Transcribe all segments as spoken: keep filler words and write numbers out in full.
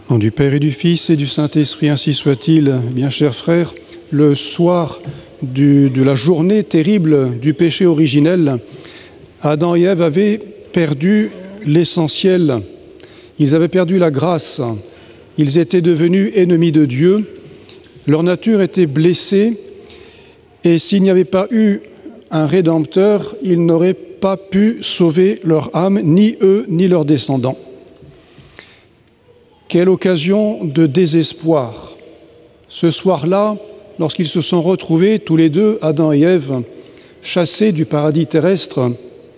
Au nom du Père et du Fils et du Saint-Esprit, ainsi soit-il. Bien chers frères, le soir du, de la journée terrible du péché originel, Adam et Ève avaient perdu l'essentiel. Ils avaient perdu la grâce. Ils étaient devenus ennemis de Dieu. Leur nature était blessée. Et s'il n'y avait pas eu un Rédempteur, ils n'auraient pas pu sauver leur âme, ni eux, ni leurs descendants. Quelle occasion de désespoir. Ce soir-là, lorsqu'ils se sont retrouvés, tous les deux, Adam et Ève, chassés du paradis terrestre,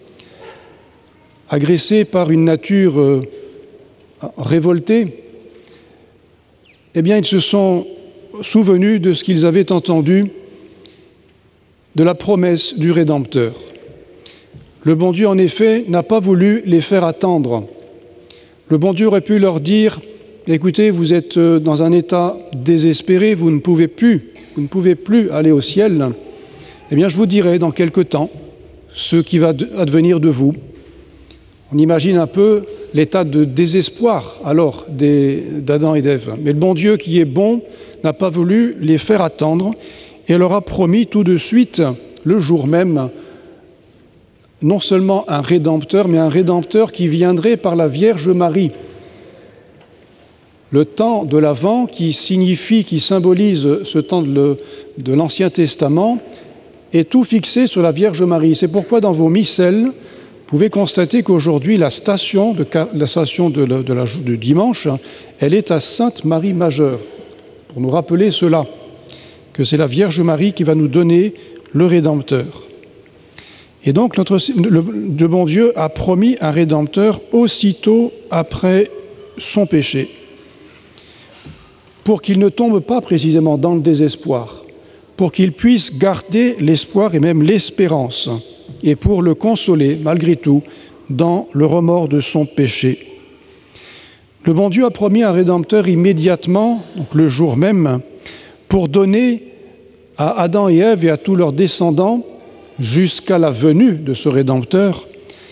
agressés par une nature euh, révoltée, eh bien, ils se sont souvenus de ce qu'ils avaient entendu, de la promesse du Rédempteur. Le bon Dieu, en effet, n'a pas voulu les faire attendre. Le bon Dieu aurait pu leur dire: écoutez, vous êtes dans un état désespéré, vous ne pouvez plus, vous ne pouvez plus aller au ciel. Eh bien, je vous dirai dans quelque temps ce qui va advenir de vous. On imagine un peu l'état de désespoir alors d'Adam et d'Ève. Mais le bon Dieu qui est bon n'a pas voulu les faire attendre et leur a promis tout de suite, le jour même, non seulement un Rédempteur, mais un Rédempteur qui viendrait par la Vierge Marie. Le temps de l'Avent, qui signifie, qui symbolise ce temps de l'Ancien Testament, est tout fixé sur la Vierge Marie. C'est pourquoi dans vos missels, vous pouvez constater qu'aujourd'hui, la station, de, la station de, la, de, la, de dimanche, elle est à Sainte-Marie Majeure, pour nous rappeler cela, que c'est la Vierge Marie qui va nous donner le Rédempteur. Et donc, notre, le, le bon Dieu a promis un Rédempteur aussitôt après son péché, pour qu'il ne tombe pas précisément dans le désespoir, pour qu'il puisse garder l'espoir et même l'espérance, et pour le consoler, malgré tout, dans le remords de son péché. Le bon Dieu a promis un Rédempteur immédiatement, donc le jour même, pour donner à Adam et Ève et à tous leurs descendants, jusqu'à la venue de ce Rédempteur,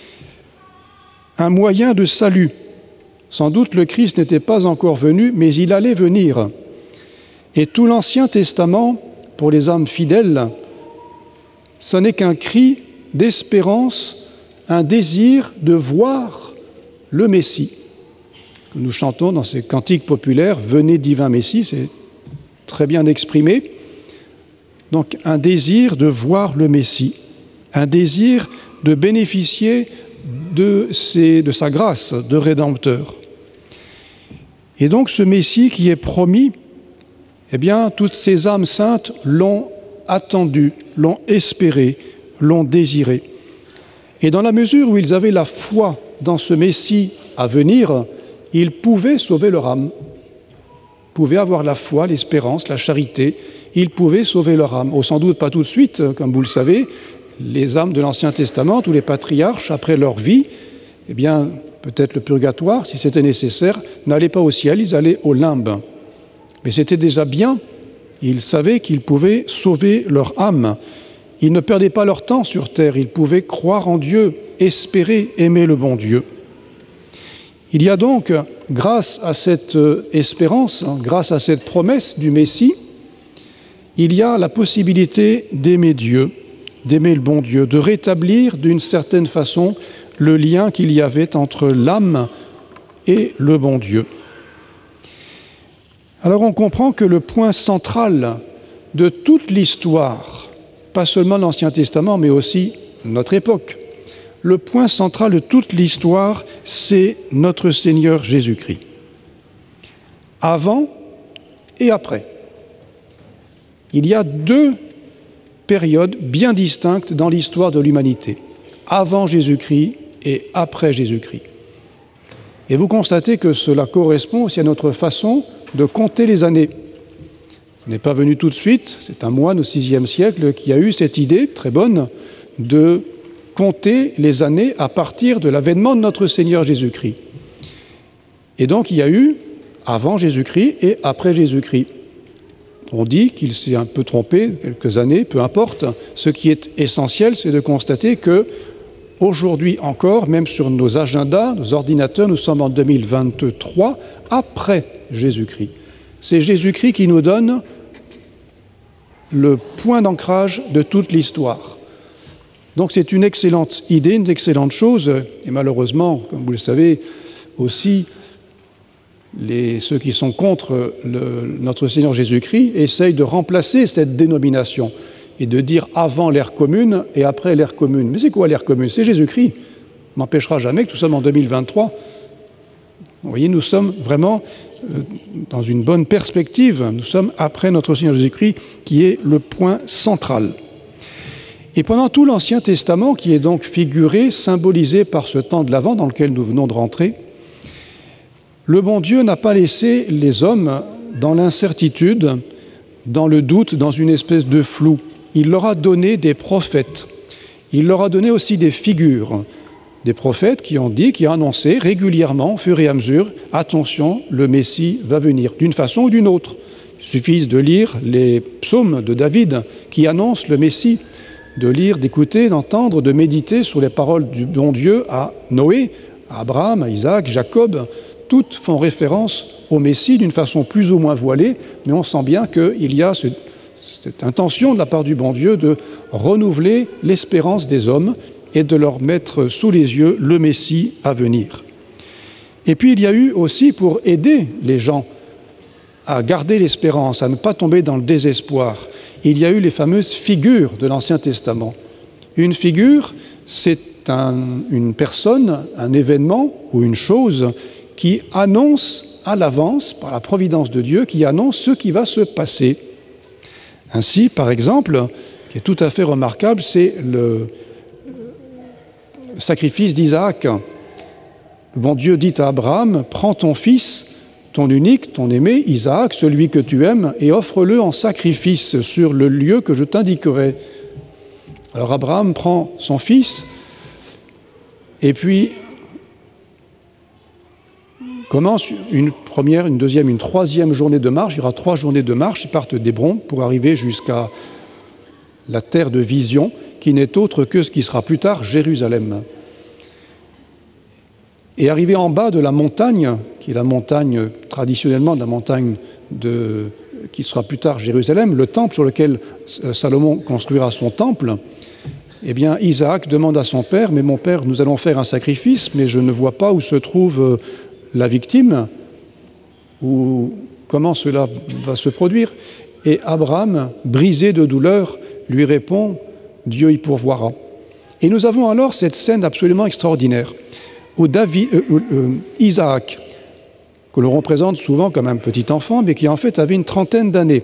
un moyen de salut. Sans doute le Christ n'était pas encore venu, mais il allait venir. Et tout l'Ancien Testament, pour les âmes fidèles, ce n'est qu'un cri d'espérance, un désir de voir le Messie. Que nous chantons dans ces cantiques populaires, « Venez divin Messie », c'est très bien exprimé. Donc un désir de voir le Messie, un désir de bénéficier de, ses, de sa grâce de Rédempteur. Et donc ce Messie qui est promis, eh bien, toutes ces âmes saintes l'ont attendu, l'ont espéré, l'ont désiré. Et dans la mesure où ils avaient la foi dans ce Messie à venir, ils pouvaient sauver leur âme, pouvaient avoir la foi, l'espérance, la charité, ils pouvaient sauver leur âme. Oh, sans doute pas tout de suite, comme vous le savez, les âmes de l'Ancien Testament, tous les patriarches, après leur vie, eh bien, peut-être le purgatoire, si c'était nécessaire, n'allaient pas au ciel, ils allaient au limbe. Mais c'était déjà bien, ils savaient qu'ils pouvaient sauver leur âme. Ils ne perdaient pas leur temps sur terre, ils pouvaient croire en Dieu, espérer, aimer le bon Dieu. Il y a donc, grâce à cette espérance, grâce à cette promesse du Messie, il y a la possibilité d'aimer Dieu, d'aimer le bon Dieu, de rétablir d'une certaine façon le lien qu'il y avait entre l'âme et le bon Dieu. Alors on comprend que le point central de toute l'histoire, pas seulement l'Ancien Testament, mais aussi notre époque, le point central de toute l'histoire, c'est notre Seigneur Jésus-Christ. Avant et après. Il y a deux périodes bien distinctes dans l'histoire de l'humanité, avant Jésus-Christ et après Jésus-Christ. Et vous constatez que cela correspond aussi à notre façon de compter les années. Ce n'est pas venu tout de suite, c'est un moine au sixième siècle qui a eu cette idée très bonne de compter les années à partir de l'avènement de notre Seigneur Jésus-Christ. Et donc il y a eu avant Jésus-Christ et après Jésus-Christ. On dit qu'il s'est un peu trompé quelques années, peu importe. Ce qui est essentiel, c'est de constater que aujourd'hui encore, même sur nos agendas, nos ordinateurs, nous sommes en deux mille vingt-trois, après Jésus-Christ. C'est Jésus-Christ qui nous donne le point d'ancrage de toute l'histoire. Donc c'est une excellente idée, une excellente chose, et malheureusement, comme vous le savez, aussi, les, ceux qui sont contre le, notre Seigneur Jésus-Christ essayent de remplacer cette dénomination et de dire avant l'ère commune et après l'ère commune. Mais c'est quoi l'ère commune? C'est Jésus-Christ. On n'empêchera jamais que nous sommes en deux mille vingt-trois. Vous voyez, nous sommes vraiment euh, dans une bonne perspective. Nous sommes après notre Seigneur Jésus-Christ qui est le point central. Et pendant tout l'Ancien Testament, qui est donc figuré, symbolisé par ce temps de l'Avent dans lequel nous venons de rentrer, le bon Dieu n'a pas laissé les hommes dans l'incertitude, dans le doute, dans une espèce de flou. Il leur a donné des prophètes. Il leur a donné aussi des figures. Des prophètes qui ont dit, qui ont annoncé régulièrement, au fur et à mesure, attention, le Messie va venir, d'une façon ou d'une autre. Il suffit de lire les psaumes de David qui annoncent le Messie, de lire, d'écouter, d'entendre, de méditer sur les paroles du bon Dieu à Noé, à Abraham, à Isaac, Jacob. Toutes font référence au Messie d'une façon plus ou moins voilée, mais on sent bien qu'il y a ce, cette intention de la part du bon Dieu de renouveler l'espérance des hommes et de leur mettre sous les yeux le Messie à venir. Et puis il y a eu aussi, pour aider les gens à garder l'espérance, à ne pas tomber dans le désespoir, il y a eu les fameuses figures de l'Ancien Testament. Une figure, c'est un, une personne, un événement ou une chose qui annonce à l'avance, par la providence de Dieu, qui annonce ce qui va se passer. Ainsi, par exemple, qui est tout à fait remarquable, c'est le sacrifice d'Isaac. Le bon Dieu dit à Abraham, « Prends ton fils, ton unique, ton aimé, Isaac, celui que tu aimes, et offre-le en sacrifice sur le lieu que je t'indiquerai. » Alors Abraham prend son fils, et puis commence une première, une deuxième, une troisième journée de marche. Il y aura trois journées de marche. Ils partent d'Hébron pour arriver jusqu'à la terre de vision, qui n'est autre que ce qui sera plus tard Jérusalem. Et arrivé en bas de la montagne, qui est la montagne traditionnellement de la montagne de, qui sera plus tard Jérusalem, le temple sur lequel Salomon construira son temple, eh bien Isaac demande à son père, « Mais mon père, nous allons faire un sacrifice, mais je ne vois pas où se trouve la victime, ou comment cela va se produire. » Et Abraham, brisé de douleur, lui répond, « Dieu y pourvoira. » Et nous avons alors cette scène absolument extraordinaire, où David, euh, euh, Isaac, que l'on représente souvent comme un petit enfant, mais qui en fait avait une trentaine d'années.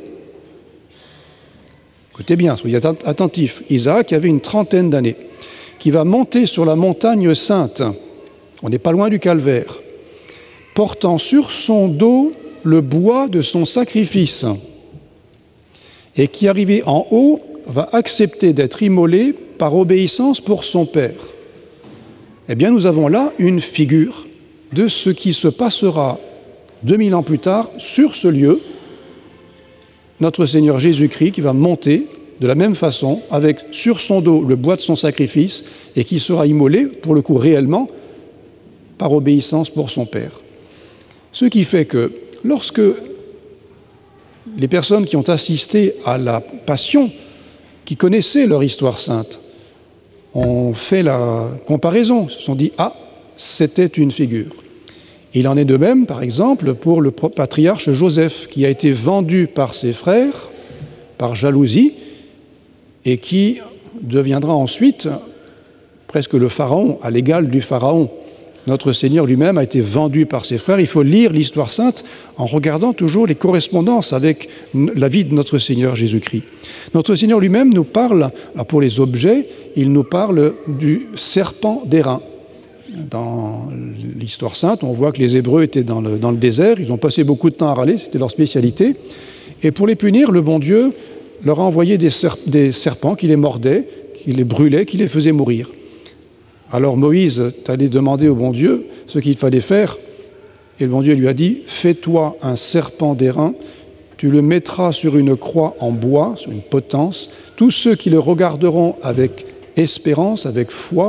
Écoutez bien, soyez attentifs. Isaac avait une trentaine d'années, qui va monter sur la montagne sainte, on n'est pas loin du calvaire, portant sur son dos le bois de son sacrifice, et qui, arrivé en haut, va accepter d'être immolé par obéissance pour son père. Eh bien, nous avons là une figure de ce qui se passera deux mille ans plus tard sur ce lieu, notre Seigneur Jésus-Christ qui va monter de la même façon, avec sur son dos le bois de son sacrifice, et qui sera immolé, pour le coup réellement, par obéissance pour son Père. Ce qui fait que lorsque les personnes qui ont assisté à la Passion, qui connaissaient leur histoire sainte, ont fait la comparaison, se sont dit « Ah, c'était une figure ». Il en est de même, par exemple, pour le patriarche Joseph, qui a été vendu par ses frères, par jalousie, et qui deviendra ensuite presque le pharaon, à l'égal du pharaon. Notre Seigneur lui-même a été vendu par ses frères. Il faut lire l'histoire sainte en regardant toujours les correspondances avec la vie de notre Seigneur Jésus-Christ. Notre Seigneur lui-même nous parle, pour les objets, il nous parle du serpent d'airain. Dans l'histoire sainte, on voit que les Hébreux étaient dans le, dans le désert, ils ont passé beaucoup de temps à râler, c'était leur spécialité. Et pour les punir, le bon Dieu leur a envoyé des, serp des serpents qui les mordaient, qui les brûlaient, qui les faisaient mourir. Alors Moïse est allé demander au bon Dieu ce qu'il fallait faire, et le bon Dieu lui a dit « Fais-toi un serpent d'airain, tu le mettras sur une croix en bois, sur une potence, tous ceux qui le regarderont avec espérance, avec foi,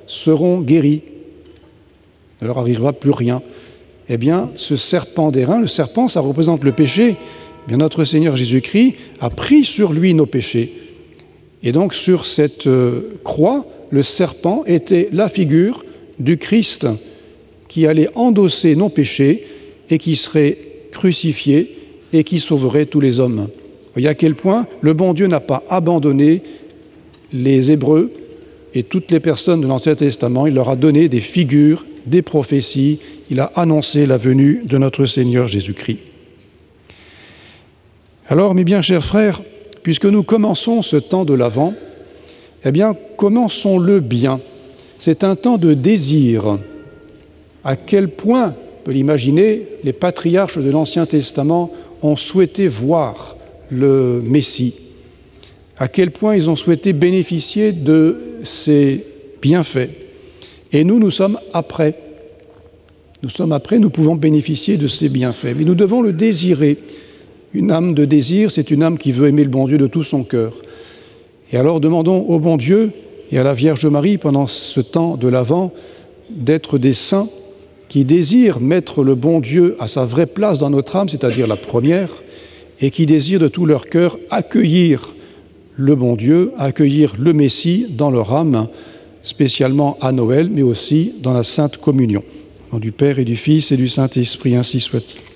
seront guéris. Ne leur arrivera plus rien. Eh bien, ce serpent d'airain, le serpent, ça représente le péché. Eh bien, notre Seigneur Jésus-Christ a pris sur lui nos péchés. Et donc, sur cette euh, croix, le serpent était la figure du Christ qui allait endosser nos péchés et qui serait crucifié et qui sauverait tous les hommes. Vous voyez à quel point le bon Dieu n'a pas abandonné les Hébreux et toutes les personnes de l'Ancien Testament. Il leur a donné des figures, des prophéties. Il a annoncé la venue de notre Seigneur Jésus-Christ. Alors, mes bien chers frères, puisque nous commençons ce temps de l'Avent, eh bien, commençons-le bien. C'est un temps de désir. À quel point, on peut l'imaginer, les patriarches de l'Ancien Testament ont souhaité voir le Messie. À quel point ils ont souhaité bénéficier de ses bienfaits. Et nous, nous sommes après. Nous sommes après, nous pouvons bénéficier de ses bienfaits. Mais nous devons le désirer. Une âme de désir, c'est une âme qui veut aimer le bon Dieu de tout son cœur. Et alors demandons au bon Dieu et à la Vierge Marie, pendant ce temps de l'Avent, d'être des saints qui désirent mettre le bon Dieu à sa vraie place dans notre âme, c'est-à-dire la première, et qui désirent de tout leur cœur accueillir le bon Dieu, accueillir le Messie dans leur âme, spécialement à Noël, mais aussi dans la Sainte Communion. Au nom du Père et du Fils et du Saint-Esprit, ainsi soit-il.